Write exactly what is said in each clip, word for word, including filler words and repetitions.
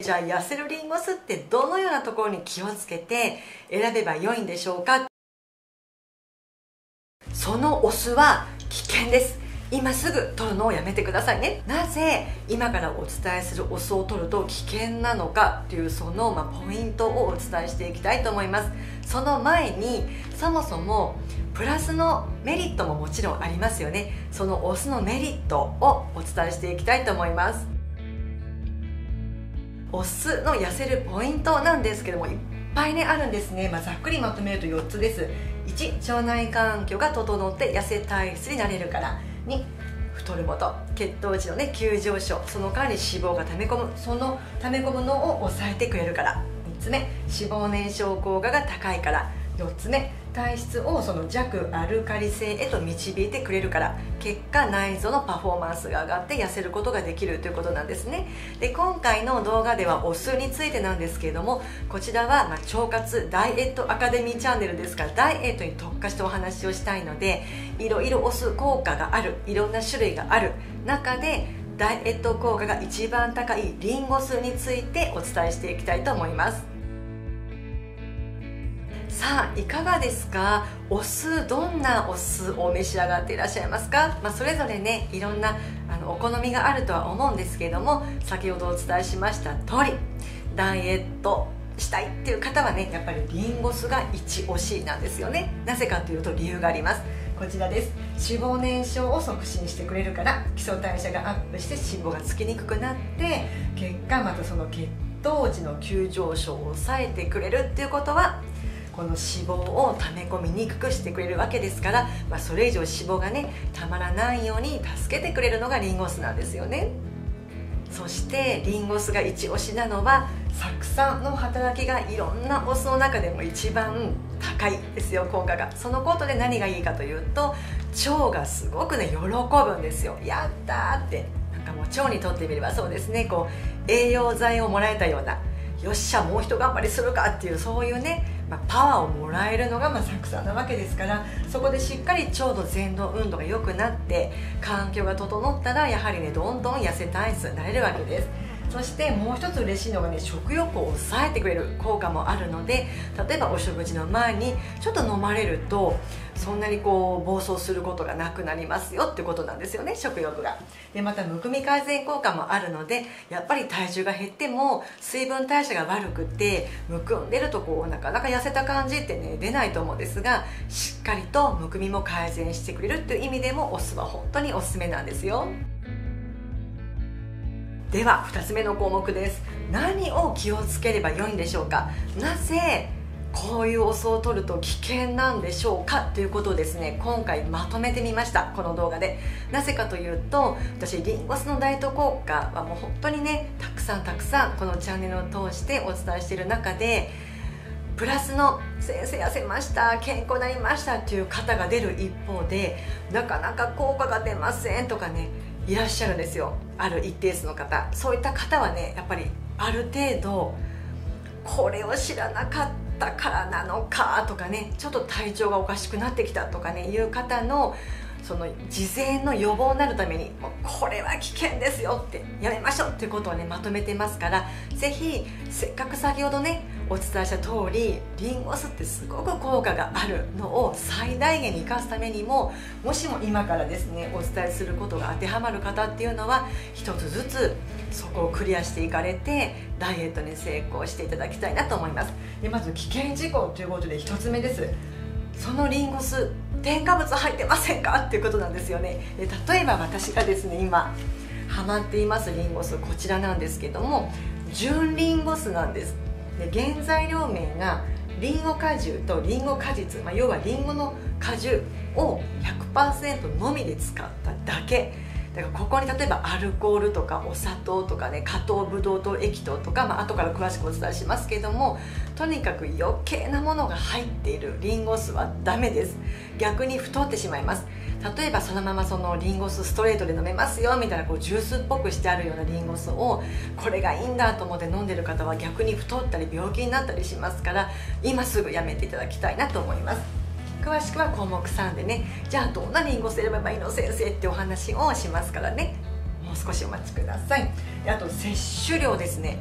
じゃあ痩せるリンゴ酢ってどのようなところに気をつけて選べば良いんでしょうか。そのお酢は危険です。今すぐ取るのをやめてくださいね。なぜ今からお伝えするお酢を取ると危険なのかっていうその、まあ、ポイントをお伝えしていきたいと思います。その前にそもそもプラスのメリットももちろんありますよね。そのお酢のメリットをお伝えしていきたいと思います。お酢の痩せるポイントなんですけども、いっぱいねあるんですね。まあ、ざっくりまとめるとよっつです。いち、腸内環境が整って痩せ体質になれるから。に、太ること血糖値のね急上昇、その間に脂肪が溜め込む、その溜め込むのを抑えてくれるから。みっつめ、脂肪燃焼効果が高いから。よっつめ、体質をその弱アルカリ性へと導いてくれるから。結果内臓のパフォーマンスが上がって痩せることができるということなんですね。で今回の動画ではお酢についてなんですけれども、こちらはまあ腸活ダイエットアカデミーチャンネルですから、ダイエットに特化してお話をしたいので、いろいろお酢効果がある、いろんな種類がある中でダイエット効果が一番高いリンゴ酢についてお伝えしていきたいと思います。さあいかがですか。お酢、どんなお酢を召し上がっていらっしゃいますか。まあ、それぞれねいろんなあのお好みがあるとは思うんですけれども、先ほどお伝えしました通りダイエットしたいっていう方はね、やっぱりリンゴ酢が一押しなんですよね。なぜかというと理由があります。こちらです。脂肪燃焼を促進してくれるから、基礎代謝がアップして脂肪がつきにくくなって、結果またその血糖値の急上昇を抑えてくれるっていうことは、この脂肪を溜め込みにくくしてくれるわけですから、まあ、それ以上脂肪がねたまらないように助けてくれるのがリンゴ酢なんですよね。そしてリンゴ酢が一押しなのは、酢酸の働きがいろんなお酢の中でも一番高いですよ、効果が。そのことで何がいいかというと、腸がすごくね喜ぶんですよ。やったーって、なんかもう腸にとってみればそうですね、こう栄養剤をもらえたような、よっしゃもう一頑張りするかっていう、そういうね、まあ、パワーをもらえるのがまあ酢酸なわけですから、そこでしっかり腸の蠕動運動が良くなって環境が整ったら、やはりねどんどん痩せ体質になれるわけです。そしてもう一つ嬉しいのがね、食欲を抑えてくれる効果もあるので、例えばお食事の前にちょっと飲まれるとそんなにこう暴走することがなくなりますよってことなんですよね、食欲が。でまたむくみ改善効果もあるので、やっぱり体重が減っても水分代謝が悪くてむくんでるとこうなかなか痩せた感じってね出ないと思うんですが、しっかりとむくみも改善してくれるっていう意味でもお酢は本当におすすめなんですよ。ではふたつめの項目です。何を気をつければよいんでしょうか。なぜこういうお酢を取ると危険なんでしょうかということをですね、今回まとめてみました、この動画で。なぜかというと、私リンゴ酢のダイエット効果はもう本当にねたくさんたくさんこのチャンネルを通してお伝えしている中で、プラスの先生痩せました、健康になりましたっていう方が出る一方で、なかなか効果が出ませんとかねいらっしゃるんですよ。ある一定数の方、そういった方はねやっぱりある程度これを知らなかったからなのかとかね、ちょっと体調がおかしくなってきたとかねいう方のその事前の予防になるために、もうこれは危険ですよってやめましょうっていうことをねまとめてますから、ぜひせっかく先ほどねお伝えした通りリンゴ酢ってすごく効果があるのを最大限に生かすためにも、もしも今からですねお伝えすることが当てはまる方っていうのは、一つずつそこをクリアしていかれてダイエットに成功していただきたいなと思います。でまず危険事項ということでひとつめです。そのリンゴ酢添加物入ってませんかっていうことなんですよね。で例えば私がですね今ハマっていますリンゴ酢、こちらなんですけども、純リンゴ酢なんです。で原材料名がリンゴ果汁とリンゴ果実、まあ、要はリンゴの果汁を ひゃくパーセント のみで使っただけだから、ここに例えばアルコールとかお砂糖とかね、加糖ブドウ糖液糖とか、まあ後から詳しくお伝えしますけども、とにかく余計なものが入っているリンゴ酢はダメです。逆に太ってしまいます。例えばそのままそのリンゴ酢ストレートで飲めますよみたいなこうジュースっぽくしてあるようなリンゴ酢をこれがいいんだと思って飲んでる方は逆に太ったり病気になったりしますから、今すぐやめていただきたいなと思います。詳しくは項目さんでね、じゃあどんなリンゴ酢選べばいいの先生ってお話をしますからね、もう少しお待ちください。であと摂取量ですね。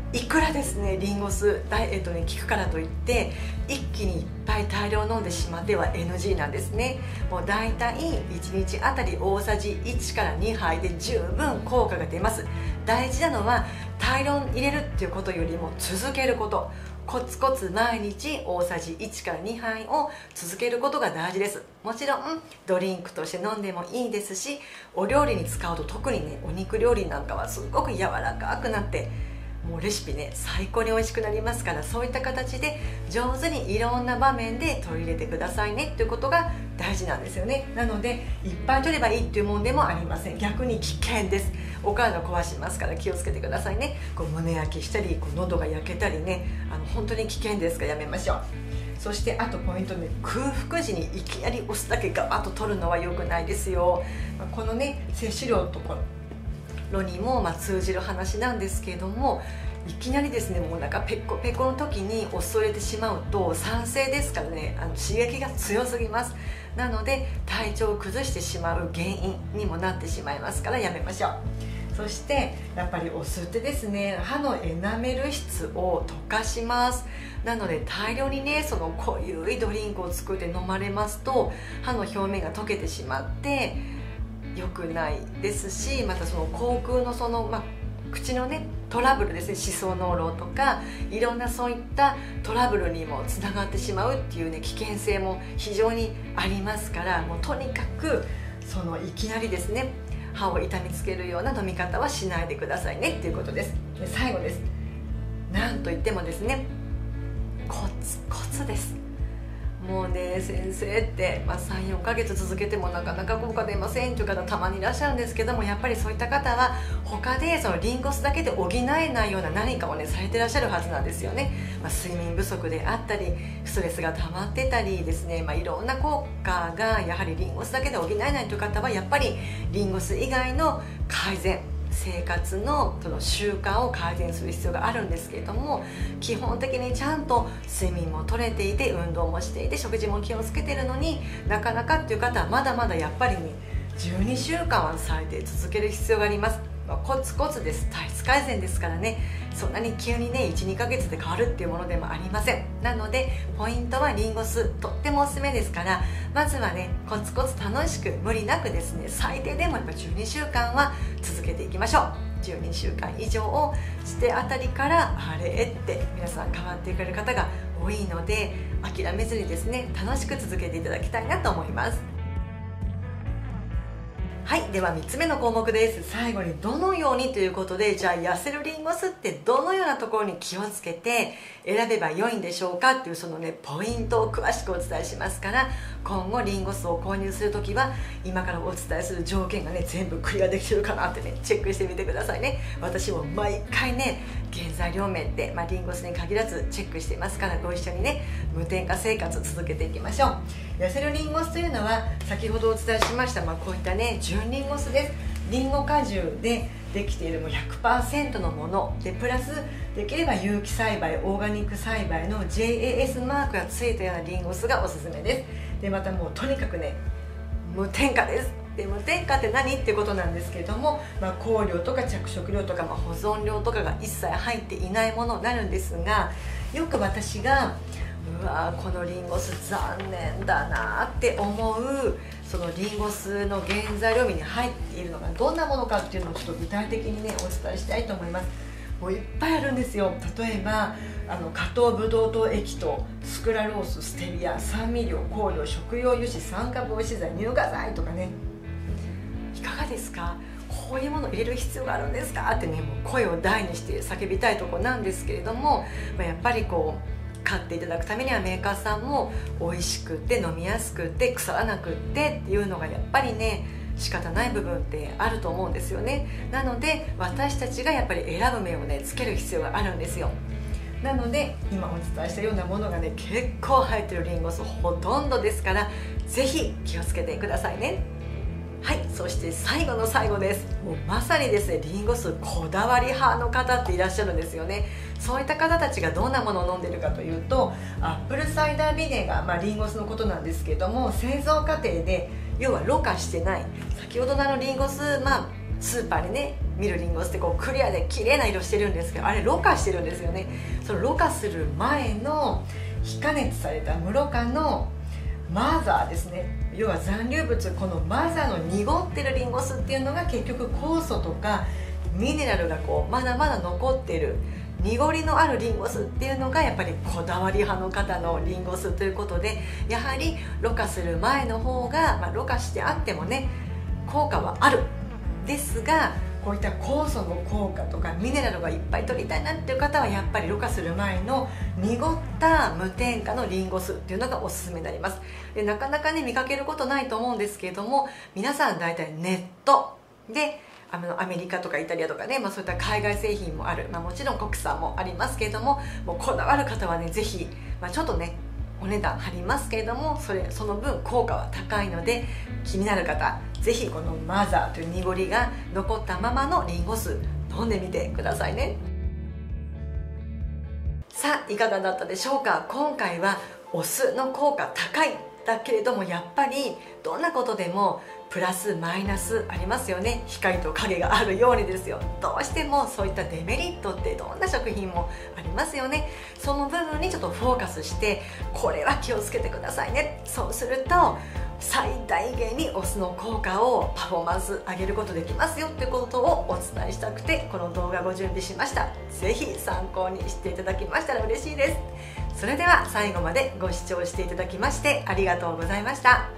いくらですねリンゴ酢ダイエットに効くからといって一気にいっぱい大量飲んでしまっては エヌジー なんですね。もうだいたいいちにちあたり大さじいちからにはいで十分効果が出ます。大事なのは大量入れるっていうことよりも続けること、コツコツ毎日大さじいちからにはいを続けることが大事です。もちろんドリンクとして飲んでもいいですし、お料理に使うと特にねお肉料理なんかはすごく柔らかくなってもうレシピね最高に美味しくなりますから、そういった形で上手にいろんな場面で取り入れてくださいねっていうことが大事なんですよね。なのでいっぱい取ればいいっていうもんでもありません。逆に危険です。お体壊しますから気をつけてくださいね。こう胸焼けしたりこう喉が焼けたりね、あの本当に危険ですからやめましょう。そしてあとポイントね、空腹時にいきなりお酢だけガバッと取るのは良くないですよ。このね摂取量ところにもまあ通じる話なんですけれども、いきなりですねもうなんかペコペコの時にお酢を入れてしまうと酸性ですからね、あの刺激が強すぎます。なので体調を崩してしまう原因にもなってしまいますからやめましょう。そしてやっぱりお酢ってですね歯のエナメル質を溶かします。なので大量にねその濃ゆいドリンクを作って飲まれますと歯の表面が溶けてしまって良くないですし、またその口腔のその、まあ、口のねトラブルですね、歯槽膿漏とかいろんなそういったトラブルにもつながってしまうっていうね危険性も非常にありますから、もうとにかくそのいきなりですね歯を痛みつけるような飲み方はしないでくださいねっていうことです。で最後です。なんといってもですねコツコツです。もうね先生って、まあ、さんよんかげつ続けてもなかなか効果出ませんという方たまにいらっしゃるんですけども、やっぱりそういった方は他でそのリンゴ酢だけで補えないような何かをねされてらっしゃるはずなんですよね。まあ、睡眠不足であったりストレスが溜まってたりですね、まあ、いろんな効果がやはりリンゴ酢だけで補えないという方はやっぱりリンゴ酢以外の改善、生活のその習慣を改善する必要があるんですけれども、基本的にちゃんと睡眠も取れていて運動もしていて食事も気をつけてるのになかなかっていう方はまだまだやっぱりねじゅうにしゅうかんは最低続ける必要があります。まあ、コツコツです。体質改善ですからね、そんなに急にね いちにかげつで変わるっていうものでもありません。なのでポイントはリンゴ酢とってもおすすめですから、まずはねコツコツ楽しく無理なくですね最低でもやっぱじゅうにしゅうかんは続けていきましょう。じゅうにしゅうかん以上をしてあたりからあれって皆さん変わってくれる方が多いので、諦めずにですね楽しく続けていただきたいなと思います。はい、ではみっつめの項目です。最後にどのようにということで、じゃあ痩せるリンゴ酢ってどのようなところに気をつけて選べば良いんでしょうかっていうそのねポイントを詳しくお伝えしますから、今後リンゴ酢を購入するときは今からお伝えする条件がね全部クリアできてるかなってねチェックしてみてくださいね。私も毎回ね原材料面で、まあ、リンゴ酢に限らずチェックしていますから、ご一緒にね無添加生活続けていきましょう。痩せるリンゴ酢というのは先ほどお伝えしました、まあ、こういったね純リンゴ酢です。リンゴ果汁でできているもう ひゃくパーセント のもので、プラスできれば有機栽培オーガニック栽培の ジェイエーエス マークがついたようなリンゴ酢がおすすめです。でまたもうとにかくね無添加です。で無添加って何ってことなんですけれども、まあ、香料とか着色料とか、まあ、保存料とかが一切入っていないものになるんですが、よく私がうわーこのリンゴ酢残念だなって思うそのリンゴ酢の原材料に入っているのがどんなものかっていうのをちょっと具体的にねお伝えしたいと思います。もういっぱいあるんですよ。例えばあの加糖ブドウ糖液糖、スクラロース、ステビア、酸味料、香料、食用油脂、酸化防止剤、乳化剤とかね、いかがですか？こういうものを入れる必要があるんですかってねもう声を大にして叫びたいところなんですけれども、まあ、やっぱりこう買っていただくためにはメーカーさんも美味しくって飲みやすくって腐らなくってっていうのがやっぱりね仕方ない部分ってあると思うんですよね。なので私たちがやっぱり選ぶ目をねつける必要があるんですよ。なので今お伝えしたようなものがね結構入ってるリンゴ酢ほとんどですから、ぜひ気をつけてくださいね。はい、そして最後の最後です。もうまさにですねリンゴ酢こだわり派の方っていらっしゃるんですよね。そういった方たちがどんなものを飲んでいるかというと、アップルサイダービネガー、まあ、リンゴ酢のことなんですけども、製造過程で要はろ過してない、先ほどのあのリンゴ酢、まあ、スーパーにね見るリンゴ酢ってこうクリアで綺麗な色してるんですけど、あれろ過してるんですよね。そのろ過する前の非加熱された無ろ過のマザーですね、要は残留物、このマザーの濁ってるリンゴ酢っていうのが結局酵素とかミネラルがこうまだまだ残ってる濁りのあるリンゴ酢っていうのがやっぱりこだわり派の方のリンゴ酢ということで、やはりろ過する前の方が、まあ、ろ過してあってもね効果はあるですが、こういった酵素の効果とかミネラルがいっぱい取りたいなっていう方はやっぱりろ過する前の濁った無添加のリンゴ酢っていうのがおすすめになります。でなかなかね見かけることないと思うんですけれども、皆さん大体ネットであのアメリカとかイタリアとかね、まあ、そういった海外製品もある、まあ、もちろん国産もありますけれども、もうこだわる方はねぜひ、まあ、ちょっとねお値段張りますけれども、それその分効果は高いので、気になる方ぜひこのマザーという濁りが残ったままのリンゴ酢飲んでみてくださいね。さあいかがだったでしょうか。今回はお酢の効果高いだけれども、やっぱりどんなことでもプラスマイナスありますよね。光と影があるようにですよ。どうしてもそういったデメリットってどんな食品もありますよね。その部分にちょっとフォーカスして、これは気をつけてくださいね。そうすると最大限にお酢の効果をパフォーマンス上げることできますよってことをお伝えしたくて、この動画ご準備しました。ぜひ参考にしていただきましたら嬉しいです。それでは最後までご視聴していただきましてありがとうございました。